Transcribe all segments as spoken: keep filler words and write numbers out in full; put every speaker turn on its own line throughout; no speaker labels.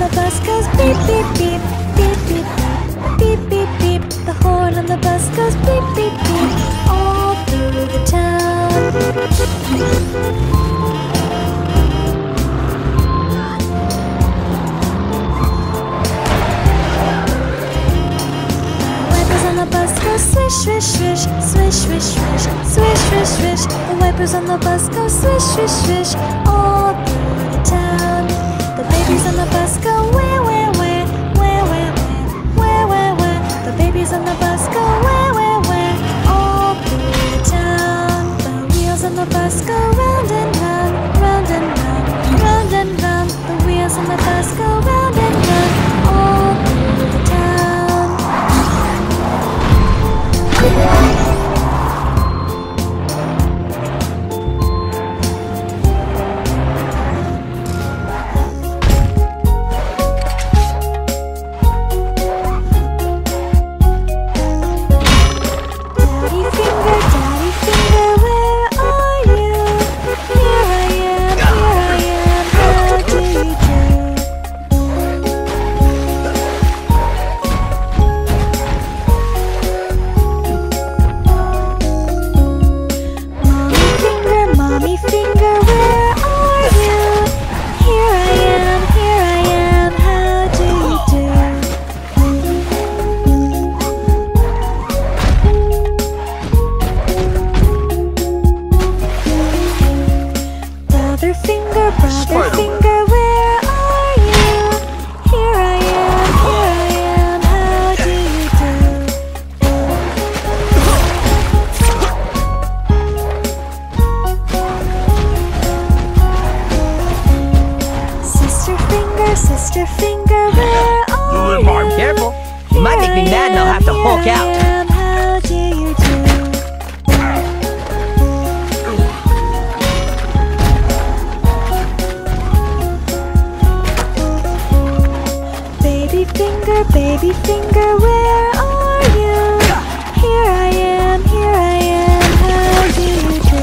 the bus goes beep beep beep, beep beep beep, beep beep beep. The horn on the bus goes beep beep beep, all through the town. The bus goes swish, swish, swish, swish, swish, swish, swish, swish, swish. The wipers on the bus go swish, swish, swish, all through the town. The babies on the bus go wah, wah, wah, wah, wah, wah, wah, wah. The babies on the bus go wah, wah, wah, all through the town. The wheels on the bus go round and round, round and round, round and round. The wheels on the bus go round and round, all through the town. Sister finger, where are you?
Careful, you might make me mad and I'll have to Hulk out.
How do you do? Baby finger, baby finger, where are you? Here I am, here I am, how do you do?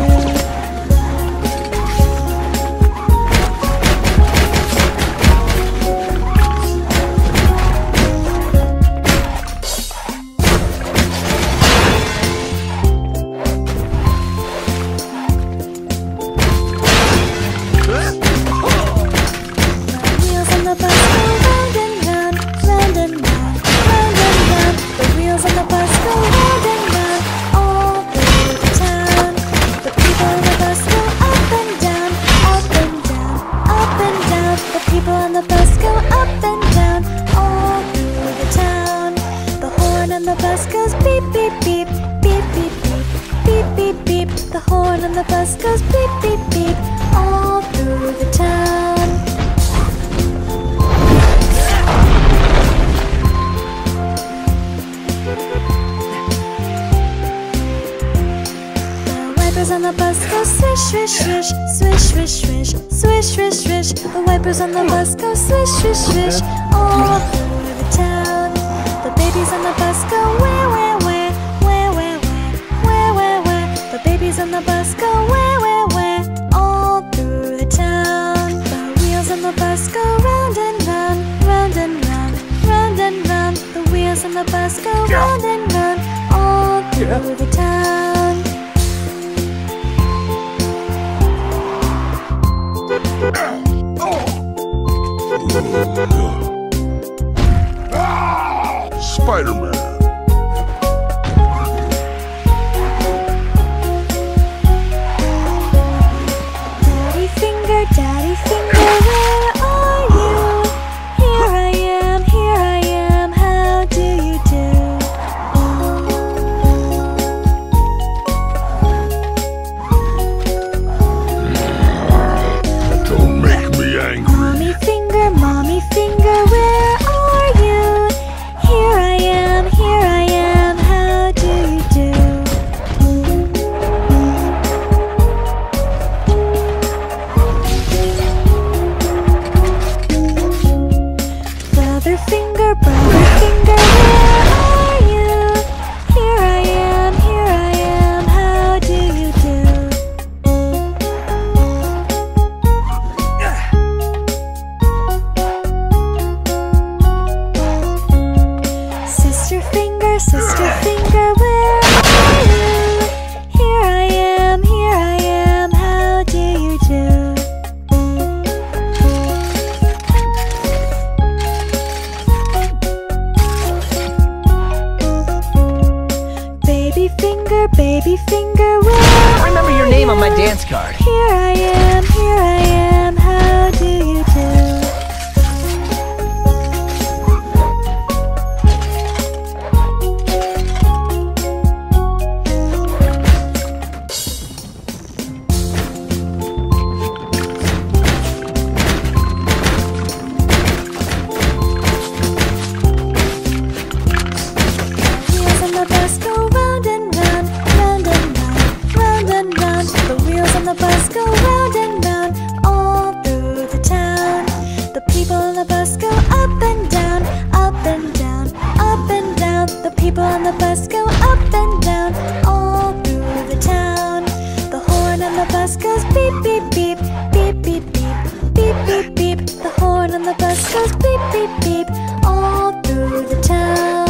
The bus goes beep beep beep, beep beep beep, beep beep beep. The horn on the bus goes beep beep beep, all through the town. The wipers on the bus go swish, swish, swish, swish, swish, swish, swish, swish, swish. The wipers on the bus go swish, swish, swish, all through the town. The babies on the bus go wah, wah, wah, wah, wah, wah, wah, wah. The babies on the bus go wah, wah, wah, all through the town. The wheels on the bus go round and round, round and round, round and round. The wheels on the bus go round and round, all through the town.
Spider-Man.
Daddy finger, daddy finger, where are you? Here I am, here I am, how do you do?
Don't make me angry.
Mommy finger, mommy finger.
dance card.
Here I am, here I am, how do you do? Wheels on the bus go round and round, round and round, round and round. The wheels on the bus go round and round, all through the town. The people on the bus go up and down, up and down, up and down. The people on the bus go up and down, all through the town. The horn on the bus goes beep, beep, beep, beep, beep, beep, beep, beep, beep. The horn on the bus goes beep, beep, beep, all through the town.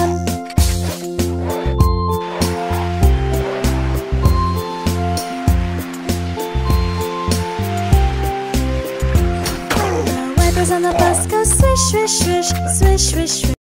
The wipers on the bus go swish, swish, swish, swish, swish, swish.